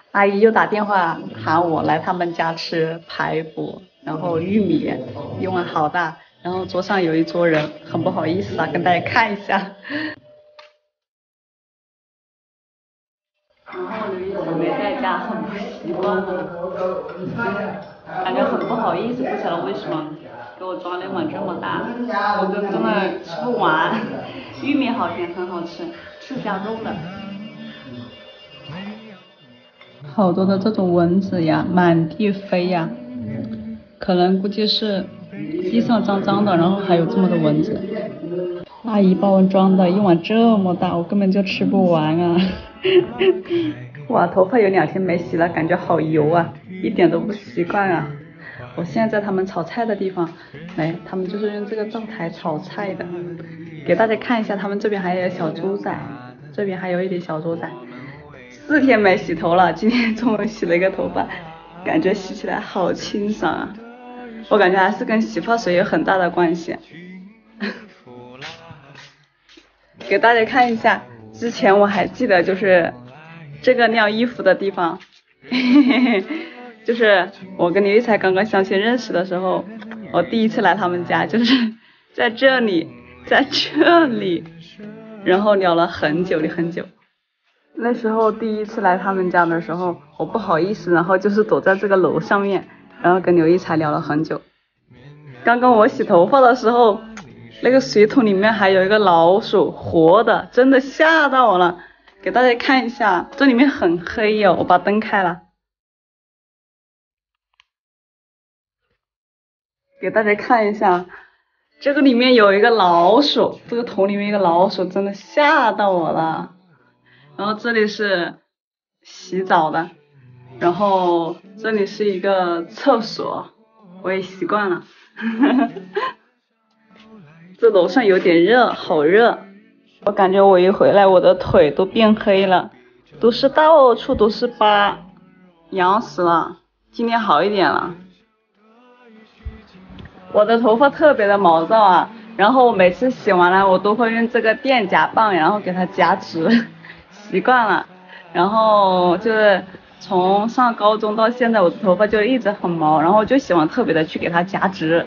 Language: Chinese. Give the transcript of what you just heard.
阿姨又打电话喊我来他们家吃排骨，然后玉米一碗好大，然后桌上有一桌人，很不好意思啊，跟大家看一下。然后刘一晨没在家，很不习惯啊，感觉很不好意思，不晓得为什么给我装了一碗这么大，我真的吃不完。玉米好甜，很好吃，是加肉的。好多的这种蚊子呀，满地飞呀，可能估计是地上脏脏的，然后还有这么多蚊子。阿姨帮我装的一碗这么大，我根本就吃不完啊！哇，头发有2天没洗了，感觉好油啊，一点都不习惯啊！我现在在他们炒菜的地方，来，他们就是用这个灶台炒菜的。给大家看一下，他们这边还有小猪仔，这边还有一点小猪仔。4天没洗头了，今天终于洗了一个头发，感觉洗起来好清爽啊！我感觉还是跟洗发水有很大的关系。给大家看一下，之前我还记得就是这个晾衣服的地方，就是我跟刘一才刚刚相亲认识的时候，我第一次来他们家就是在这里，然后聊了很久。那时候第一次来他们家的时候，我不好意思，然后就是躲在这个楼上面，然后跟刘一才聊了很久。刚刚我洗头发的时候，那个水桶里面还有一个老鼠，活的，真的吓到我了。给大家看一下，这里面很黑哦，我把灯开了，给大家看一下，这个里面有一个老鼠，这个桶里面一个老鼠，真的吓到我了。然后这里是洗澡的，然后这里是一个厕所，我也习惯了。这楼上有点热，好热，我感觉我一回来我的腿都变黑了，到处都是疤，痒死了。今天好一点了。我的头发特别的毛躁啊，然后我每次洗完了我都会用这个电夹棒，然后给它夹直，习惯了。然后就是从上高中到现在，我的头发就一直很毛，然后我就喜欢特别的去给它夹直。